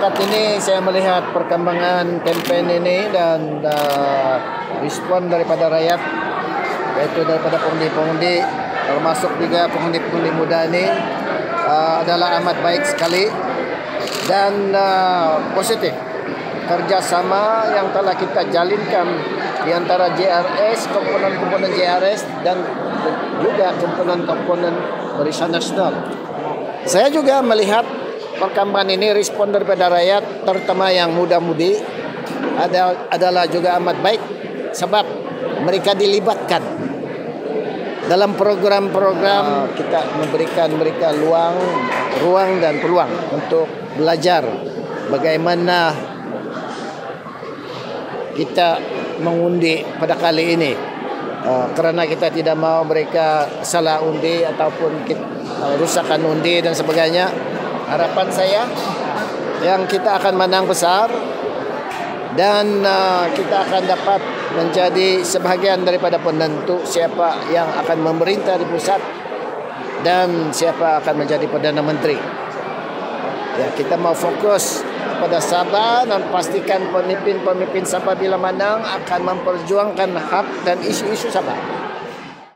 setakat ini saya melihat perkembangan kampanye ini dan respon daripada rakyat, yaitu daripada pengundi-pengundi, termasuk juga pengundi-pengundi muda ini adalah amat baik sekali dan positif. Kerjasama yang telah kita jalinkan di antara JRS, komponen-komponen JRS dan juga komponen-komponen Barisan Nasional. Saya juga melihat perkembangan ini, respon daripada rakyat, terutama yang muda-mudi, adalah juga amat baik sebab mereka dilibatkan dalam program-program. Kita memberikan mereka ruang dan peluang untuk belajar bagaimana kita mengundi pada kali ini, kerana kita tidak mau mereka salah undi ataupun rusakan undi dan sebagainya. Harapan saya yang kita akan menang besar dan kita akan dapat menjadi sebahagian daripada penentu siapa yang akan memerintah di pusat dan siapa akan menjadi Perdana Menteri. Ya, kita mau fokus pada Sabah dan pastikan pemimpin-pemimpin Sabah bila menang akan memperjuangkan hak dan isu-isu Sabah.